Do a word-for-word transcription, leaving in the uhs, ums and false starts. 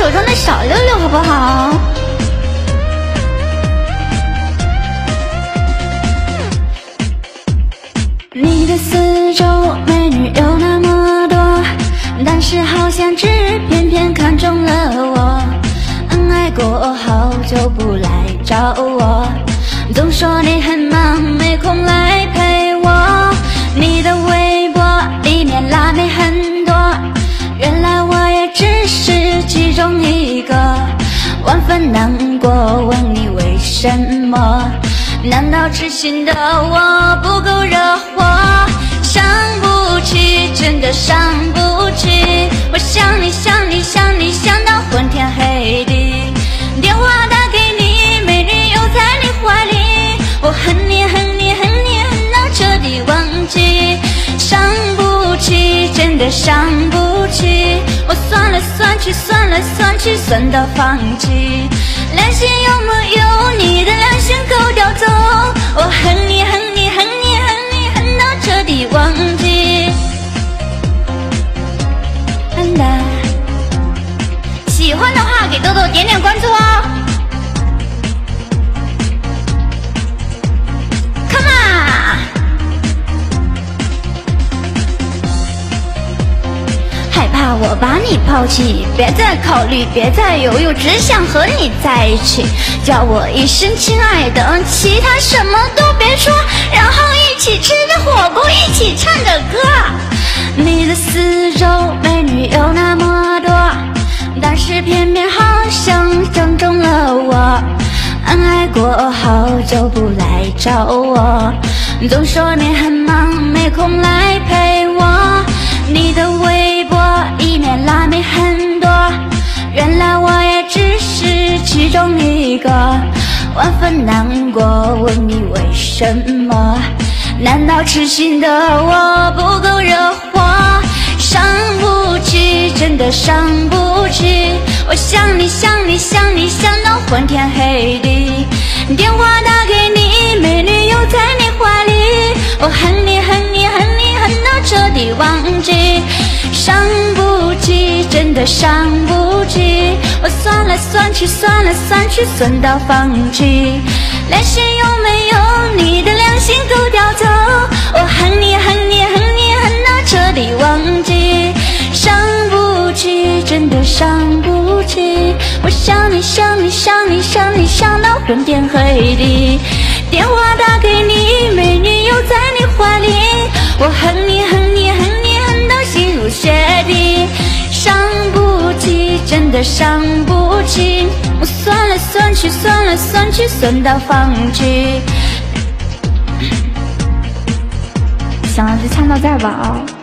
手中的小六六，好不好？你的四周美女有那么多，但是好像只偏偏看中了我。恩爱过后就不来找我，总说你很忙没空来陪我。你的微博里面辣妹很多，原来我也只是其中一个。万分难过，问你为什么？难道痴心的我不够惹火？伤不起，真的伤不起。我想你想你想你想到昏天黑地，电话打给你，美女又在你怀里。我恨你恨你恨你恨到彻底忘记，伤不起，真的伤不起。我算了算去算了算去算到放弃，良心有没有你的良心狗叼走？我恨你恨你恨你恨你恨到彻底忘记。恨的，喜欢的话给豆豆点点关注哦。Come on！ 害怕我把你抛弃，别再考虑，别再犹豫，只想和你在一起。叫我一声亲爱的，其他什么都别说，然后一起吃着火锅，一起唱着歌。你的四周美女有那么多，但是偏偏好像正中了我。恩爱过后就不来找我，总说你很忙没空来陪我。你的微博里面辣妹很多，原来我也只是其中一个。万分难过，问你为什么？难道痴心的我不够惹火？伤不起，真的伤不起。我想你想你想你想到昏天黑地，电话打给你，美女又在你怀里。我恨你恨你恨你恨到彻底忘记，伤不起，真的伤不起。我算了算去算了算去算到放弃，良心有没有你的良心狗叼走？我恨你恨你恨你恨到彻底忘记，伤不起，真的伤不起。我想你想你想你想你想到昏天黑地，电话打给你，美女又在你怀里。我恨你恨你恨你恨到心如雪地，伤不起，真的伤不起。我算了算去算了算去算到放弃。想了就唱到这儿吧啊、哦。